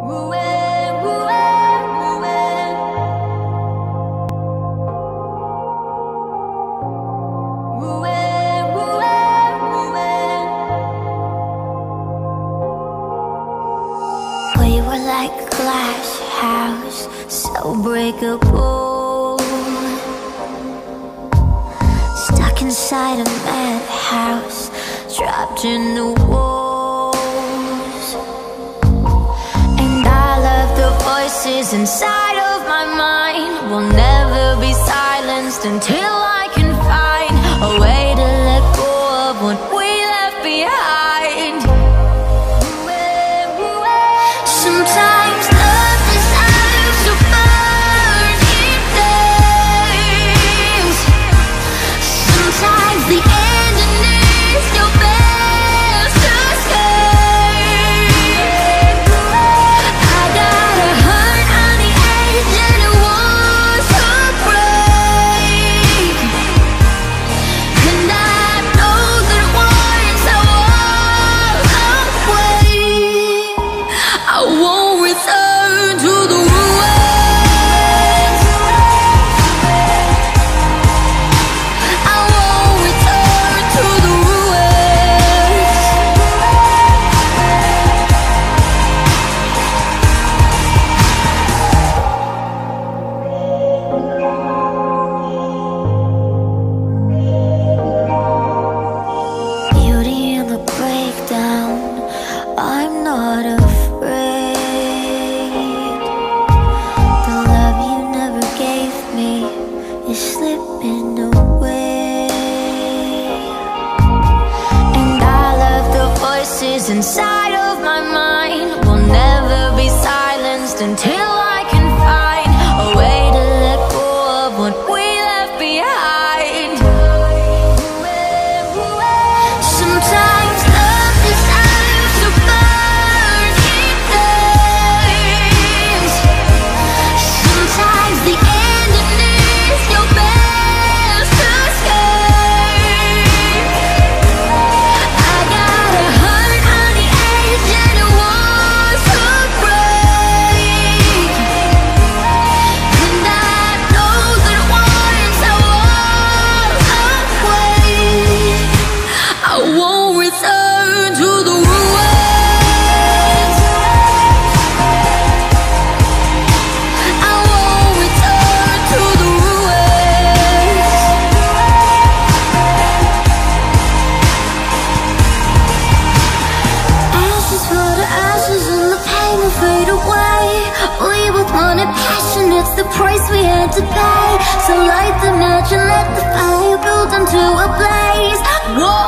We were like a glass house, so breakable, stuck inside a madhouse, trapped in the walls. And I love the voices inside of my mind will never be silenced until I can find a way to let go of what we left behind. Sometimes love deserves to burn in flames. Sometimes the ending is your best escape. I got a heart on the edge and it wants to break. And I know that once I walk away, I won't return to the ruins. I won't return to the ruins. Beauty in the breakdown, I'm not afraid. The love you never gave me is slipping away. And I love the voices inside of my mind will never be silenced until I can find a way to let go of what we left behind. Sometimes love deserves to burn in flames. Sometimes the ending is your best escape. I got a heart on the edge and it wants to break. And I know that once I walk away, I won't return to the ruins. I won't return to the ruins. Ashes for the ashes and the pain will fade away. We both wanted passion, it's the price we had to pay. So light the match and let the fire build into a blaze. Whoa.